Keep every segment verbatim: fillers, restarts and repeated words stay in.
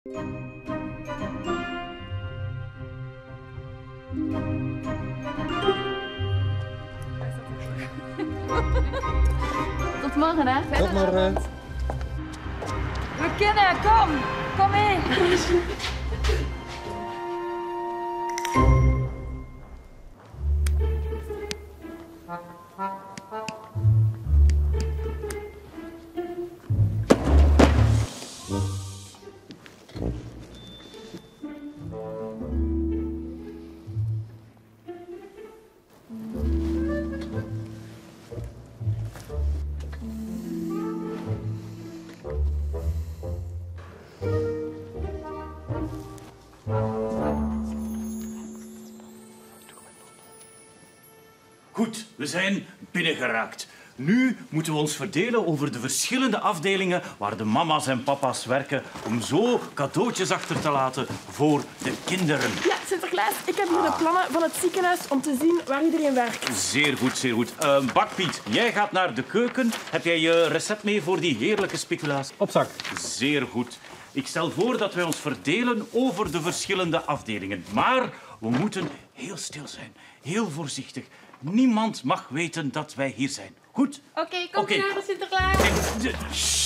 Tot morgen, hè? Tot morgen. We kunnen, kom! Kom mee! Goed, we zijn binnengeraakt. Nu moeten we ons verdelen over de verschillende afdelingen waar de mama's en papa's werken om zo cadeautjes achter te laten voor de kinderen. Ja, Sinterklaas, ik heb hier de plannen van het ziekenhuis om te zien waar iedereen werkt. Zeer goed, zeer goed. Uh, Bakpiet, jij gaat naar de keuken. Heb jij je recept mee voor die heerlijke speculaas? Op zak. Zeer goed. Ik stel voor dat wij ons verdelen over de verschillende afdelingen. Maar we moeten heel stil zijn, heel voorzichtig. Niemand mag weten dat wij hier zijn. Goed? Oké, okay, kom okay. naar de Sinterklaas. En de...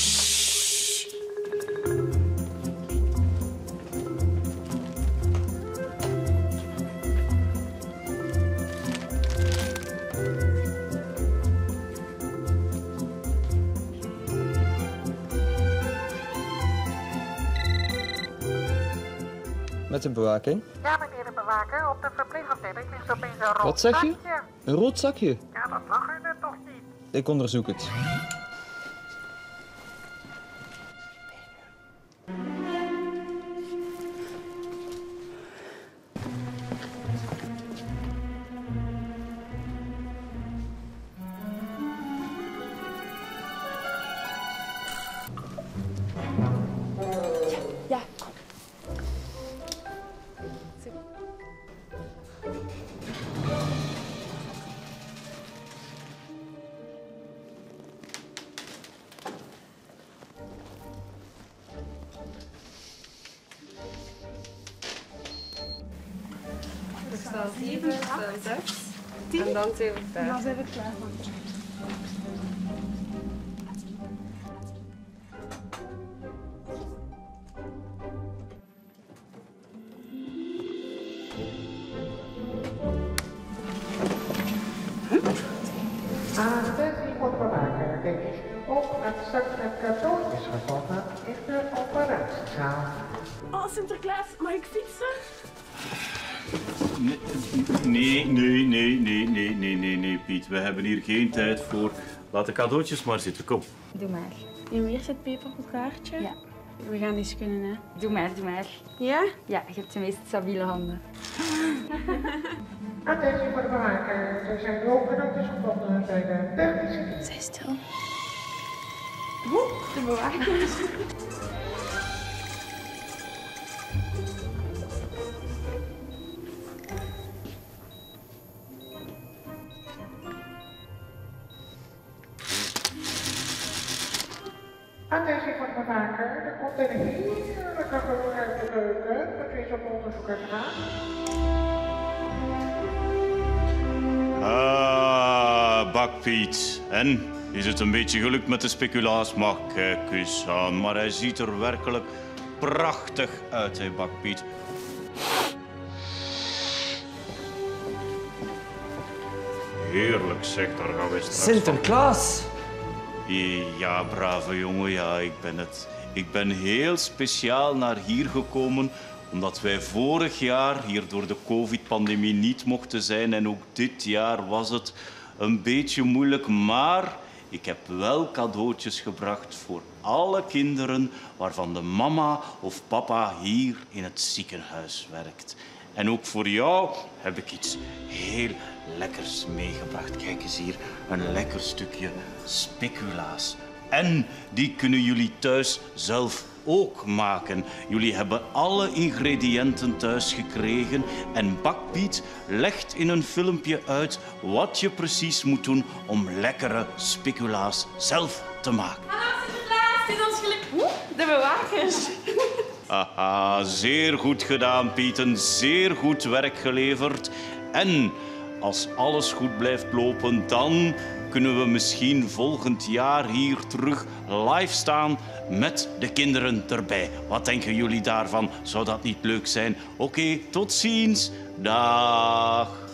Met de bewaking. Ja, meneer de bewaker, op de verpleegafdeling ligt opeens een rood Wat zeg je? zakje. Een rood zakje? Ja, dat lag u net toch niet. Ik onderzoek het. Ja, kom. Stel zeven, stel zes. En dan zeven, vijf. Dan zijn we klaar. Attentie voor de bewaker. Dit is nu op het zak met cadeautjes gevonden in de operatiezaal. Oh, Sinterklaas, mag ik fietsen? Nee, nee, nee, nee, nee, nee, nee, nee, Piet. We hebben hier geen tijd voor. Laat de cadeautjes maar zitten, kom. Doe maar. En weer zit peper op een kaartje? Ja. We gaan eens kunnen, hè? Doe maar, doe maar. Ja? Ja, je hebt de meest stabiele handen. Attentie voor de bewaker. Er zijn ook cadeautjes gevonden bij de technische dienst. Zij stil. Oeh, de bewaker. Attentie voor de bewaker. Er komt een heerlijke geroer uit de keuken. Moet u eens op onderzoek uitgaan. Ah, Bakpiet. En? Is het een beetje gelukt met de speculaas? Maar kijk eens aan. Maar hij ziet er werkelijk prachtig uit, hè, Bakpiet. Heerlijk, zeg. Daar gaan we straks van. Sinterklaas! Ja, brave jongen, ja, ik ben het. Ik ben heel speciaal naar hier gekomen omdat wij vorig jaar hier door de covid-pandemie niet mochten zijn. En ook dit jaar was het een beetje moeilijk, maar ik heb wel cadeautjes gebracht voor alle kinderen waarvan de mama of papa hier in het ziekenhuis werkt. En ook voor jou heb ik iets heel lekkers meegebracht. Kijk eens hier, een lekker stukje speculaas. En die kunnen jullie thuis zelf ook maken. Jullie hebben alle ingrediënten thuis gekregen en Bakpiet legt in een filmpje uit wat je precies moet doen om lekkere speculaas zelf te maken. Hallo Sinterklaas, dit is ons geluk. Oeh, de bewakers. Zeer goed gedaan, Pieten. Zeer goed werk geleverd. En als alles goed blijft lopen, dan kunnen we misschien volgend jaar hier terug live staan met de kinderen erbij. Wat denken jullie daarvan? Zou dat niet leuk zijn? Oké, tot ziens. Dag.